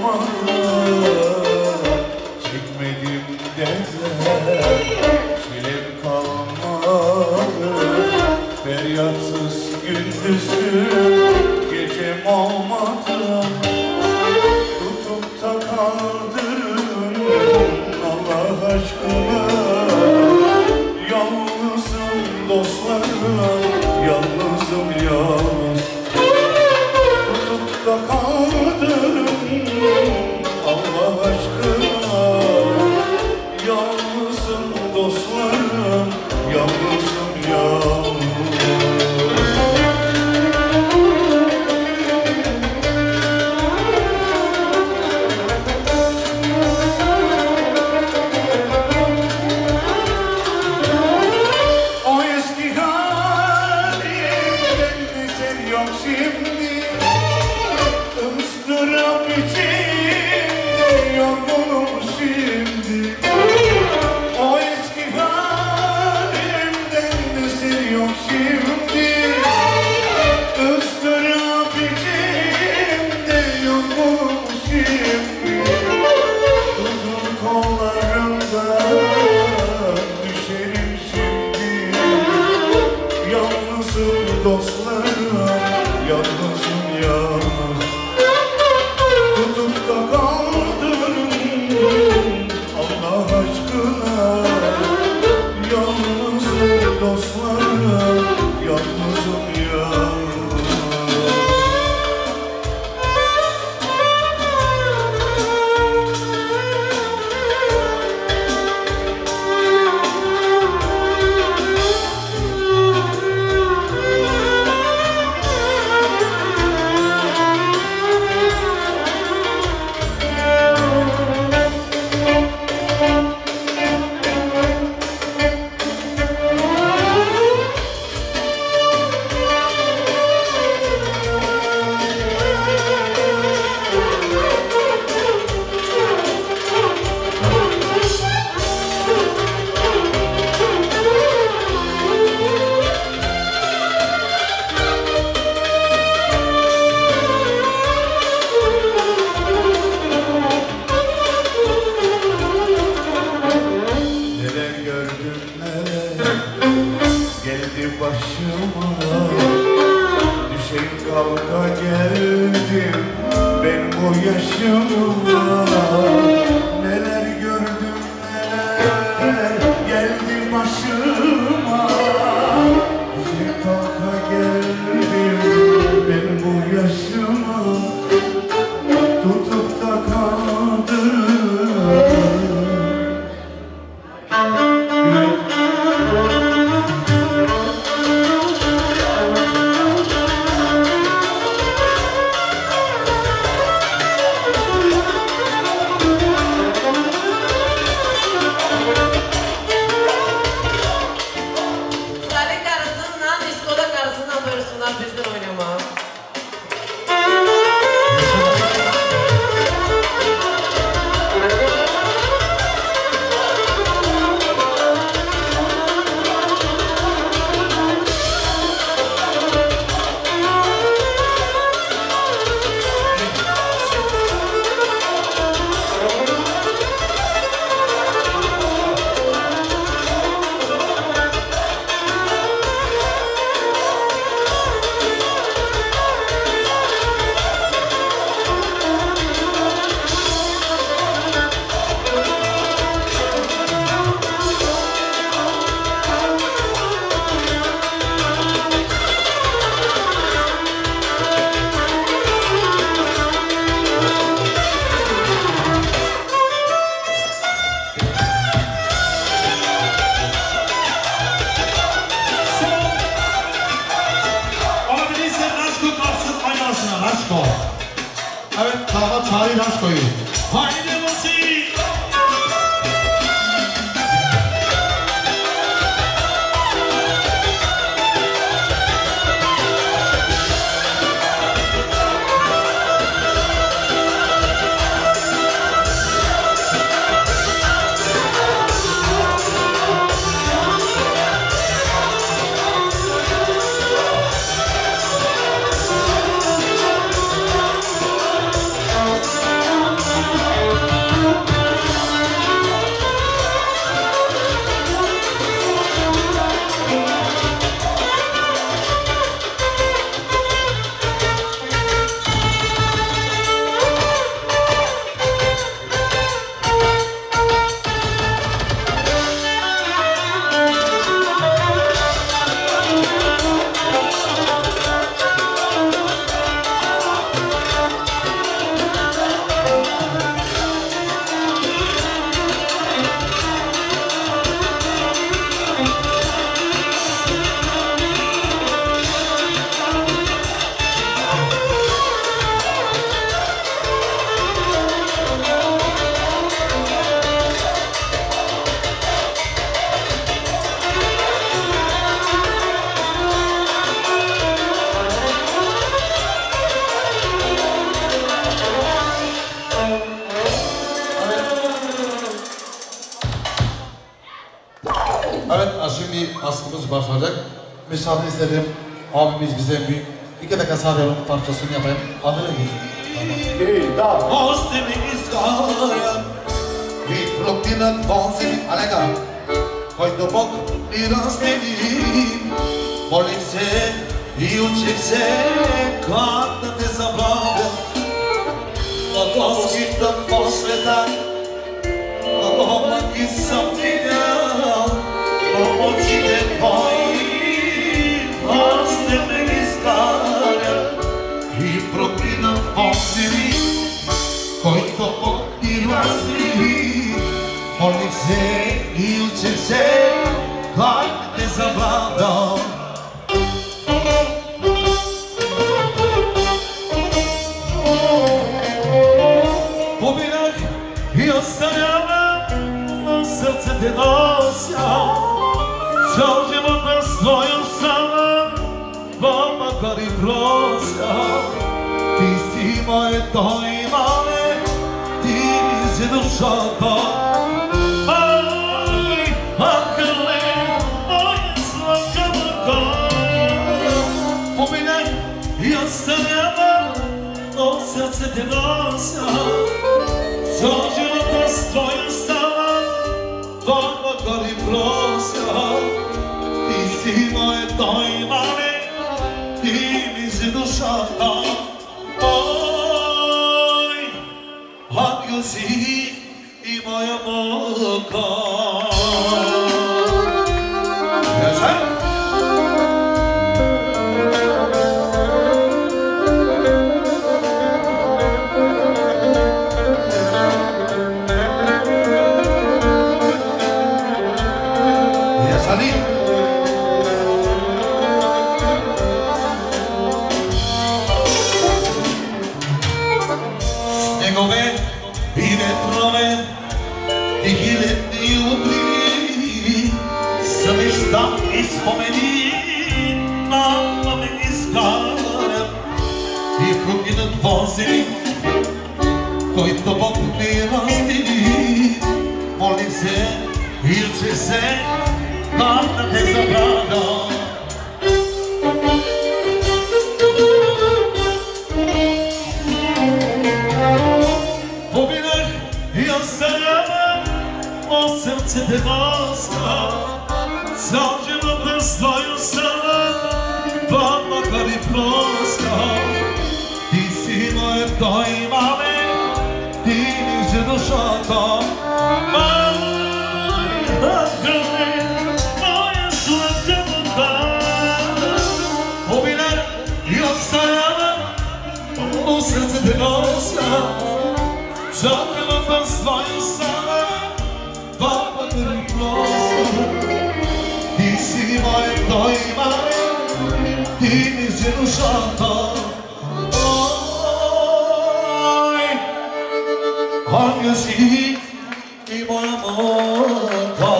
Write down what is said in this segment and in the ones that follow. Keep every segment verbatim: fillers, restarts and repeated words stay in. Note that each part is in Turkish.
olmadı, çekmedim derler, çilem kalmadı. Feryatsız gündüzüm, gecem olmadı. Tutup da kaldırın Allah aşkına. Yalnızım dostlarım, yalnızım yalnız. Tutup da kaldırın Allah aşkına. Yalnızım dostlarım, yalnızım yalnız. Dostlarım, yalnızım yalnız. Tutup da kaldırın Allah aşkına. Yalnızım dostlarım, yalnızım yalnız. Başıma düşeyim kalka geldim ben bu yaşımda. Neler gördüm neler geldi başıma. Düşeyim kalka geldim ben bu yaşıma. Tutup da kaldırın. Bizden oynama. Evet, damat Tarih Aşko'yu. Haydi Musi! Evet, şimdi askımız başlayacak. Müsaade istedim. Abimiz bize bir iki dakika sarıyorum parçasını yapayım. Adına git. Hey, da. Ostemiz kaya. Bir bloktina konserim. Alega. Koydu bok biraz dedim. Molim-se i učiš-se kada te zabavljam. Odlazim posveta, oblaki sam vidjel, pomoćite tvoji, oste me iskalja. I bloktina konserim. Koydu bok biraz dedim. Molim se i učiš-se kada te zabavljam. Pobinak i ostavljam, na srce te nosja. Ceo život na svojom sama, pa makar i prosja. Ti si moje to i male, ti mi si dušata. Aj, makale, moje slavka maka. Pobinak i ostavljam, na srce te nosja. Ceo život na svojom sama, pa makar i prosja. Ti si moje to i male, ti mi si dušata. Oj, angel si i moja moka. Yaşar. Yaşarım. Snegove i vetrove, tihi letnji jutri, srešta i spomeni, nama me iskara. I proginat vozi, който Бог ми разтели. Молим се, илче се, пак да те забравя. Побинах и оставям, о сърце те нося. Цял живот на своя страна, па макар и прося. Ти си моето имаме, ти ми си душата. Май, ангеле, моя сладка вода. Побинах и оставям, о сърце те нося. Цял живот на своя страна, па макар и прося. Ти си моето имаме, ти ми си душата. Hangi si imamata?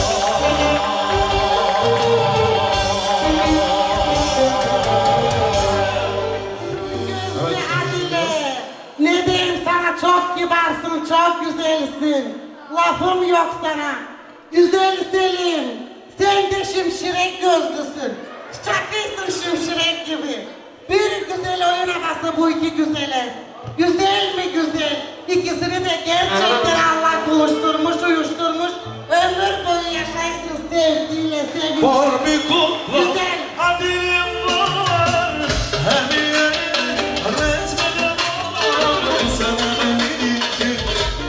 Adile, ne diyeyim sana, çok kibarsın, çok güzelsin. Lafım yok sana. Güzel Selim, sen de şimşirek gözlüsün. Çakıysın şimşirek gibi. Bir güzel oyun havası bu iki güzele. Güzel mi güzel? İkisini de gerçekten Allah buluşturmuş, uyuşturmuş. Ömür boyu yaşaysın sevgiyle, sevinçle. Var bir kutlu Güzel. adım var. Her yere resmeden var. Sana benim için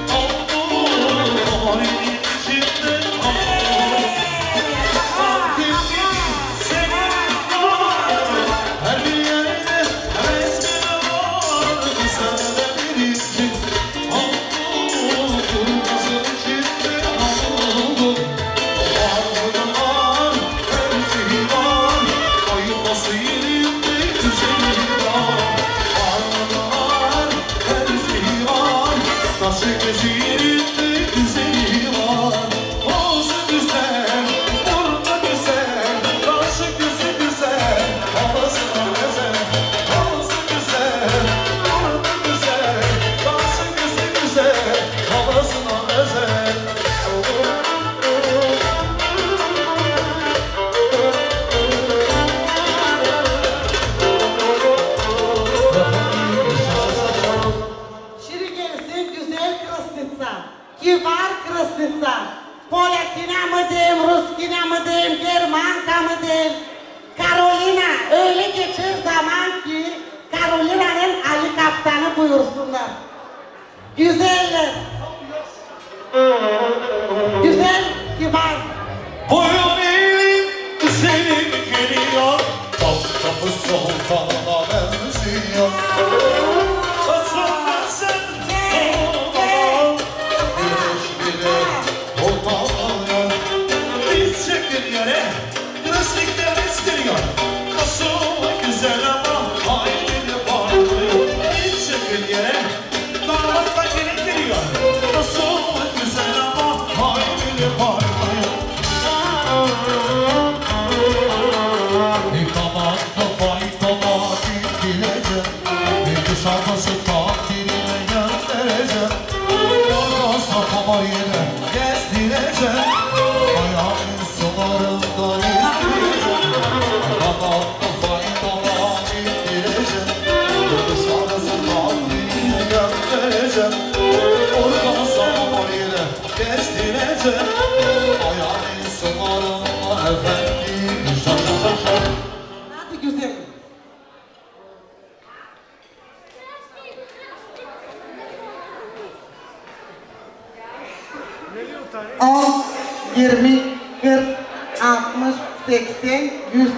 olur. İçimde olur. Sevgili senin var. Her yere resmeden var. Sana benim için olur. Nasıl içimde olur. kibar Krasnitsa. Polakina mı diyeyim, Ruskina mı diyeyim, Germanka mı diyeyim? Karolina öyle geçir zaman ki Karolina'nın Ali Kaptanı buyursunlar. Güzeller. Güzel, kibar. Boyun eğilip senin geliyor. Kapı sultanına benziyor. Aslında sen Güneş bile olmamalı. biz çekil yere, rüzgar eskiriyor. Nasıl güzel ama aynı parlıyor. Biz çekil yere, damatla gelin geliyor. Nasıl güzel ama aynı parlıyor. Yıkamaz kafayı kama dinleyeceğim. Bir dışarısı takdirine göndereceğim. Orada safama yine gezdireceğim. Ayağımın sularından izleyeceğim. Yıkamaz kafayı kama dinleyeceğim. Bir dışarısı takdirine göndereceğim. Orada safama yine gezdireceğim. Ayağımın sularından efendim. Şaş şaş şaş. Hadi güzelim. On, yirmi, kırk, altmış, seksen, yüz.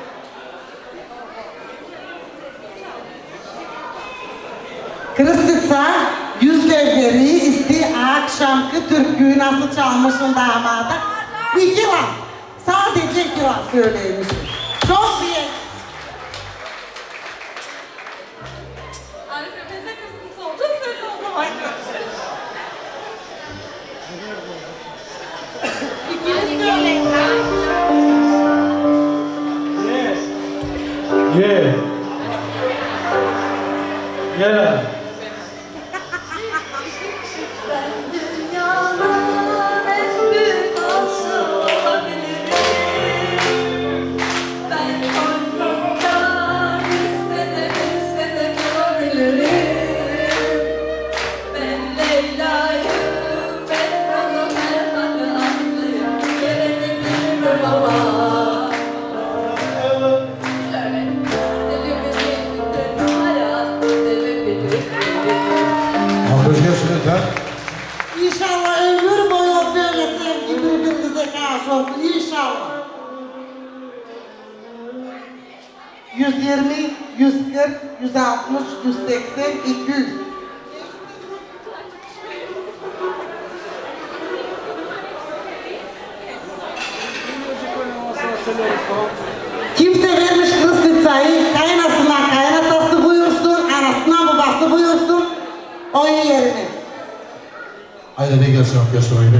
Krasnitsa yüzleri isti akşamki türküyü nasıl çalmışsın damada? İki var. Sadece iki var söyleymişim. Çok iyi. Arife teyze kızınız oldu, söyle o zaman. İkiniz söyleyin. Ye. Ye. Ben dünyanın en büyük aşığı olabilirim. Ben koynumdan istene istene görebilirim. Ben Leyla'yım, ben sana her hakkı aslıyım. Gelebilirim ama. Arkadaşlar lütfen. İnşallah ömür boyu böyle sevgi birbirinize karşı olsun. İnşallah. Yüz yirmi, yüz kırk, yüz altmış, yüz seksen, iki yüz. Kimse vermiş Krasnitsa'yı, kaynasına kaynatası buyursun, anasına babası buyursun, onun yerine. Haydi ne gelsin arkadaşlar haydi.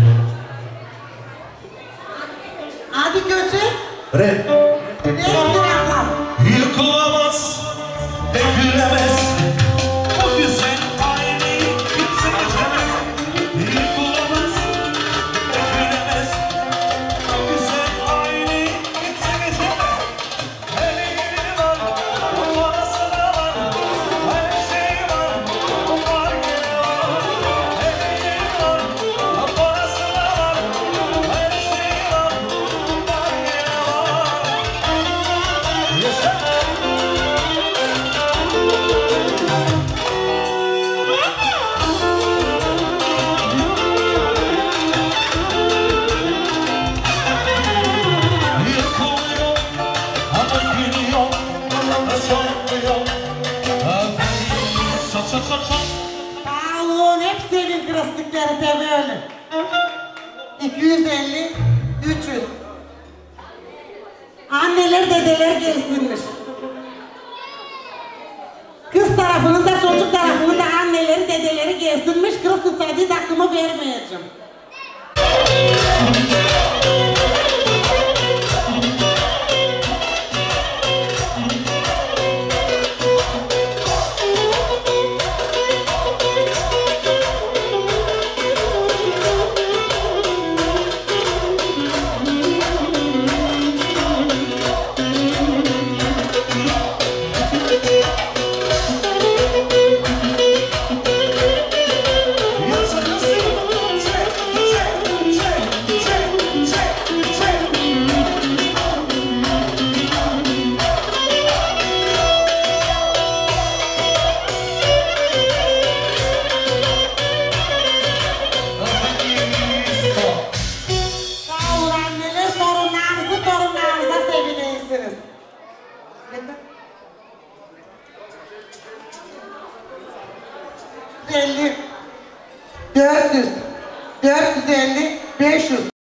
Hadi göçün, Red. restoranlar. Yıkılamaz, dökülemez. O güzel aynı kimse geçemez. Yıkılamaz, dökülemez. O güzel aynı kimse geçemez. Her yeri var, o parası da var. Her şey var, o farkı var. Her yeri var, o parası da var. Her şey var, o farkı var. Yes, yıkılıyor, ama gülüyor, yaşanmıyor. Şak şak şak şak. Pahalığın hep senin krastikleri de böyle. iki yüz elli, üç yüz. Anneler dedeler gelsinmiş. Kız tarafının da çocuk tarafının da anneleri dedeleri gelsinmiş. Krasnitsa'yı takımı vermeyeceğim. Yasa yasa elli, dört yüz, dört yüz elli, beş yüz.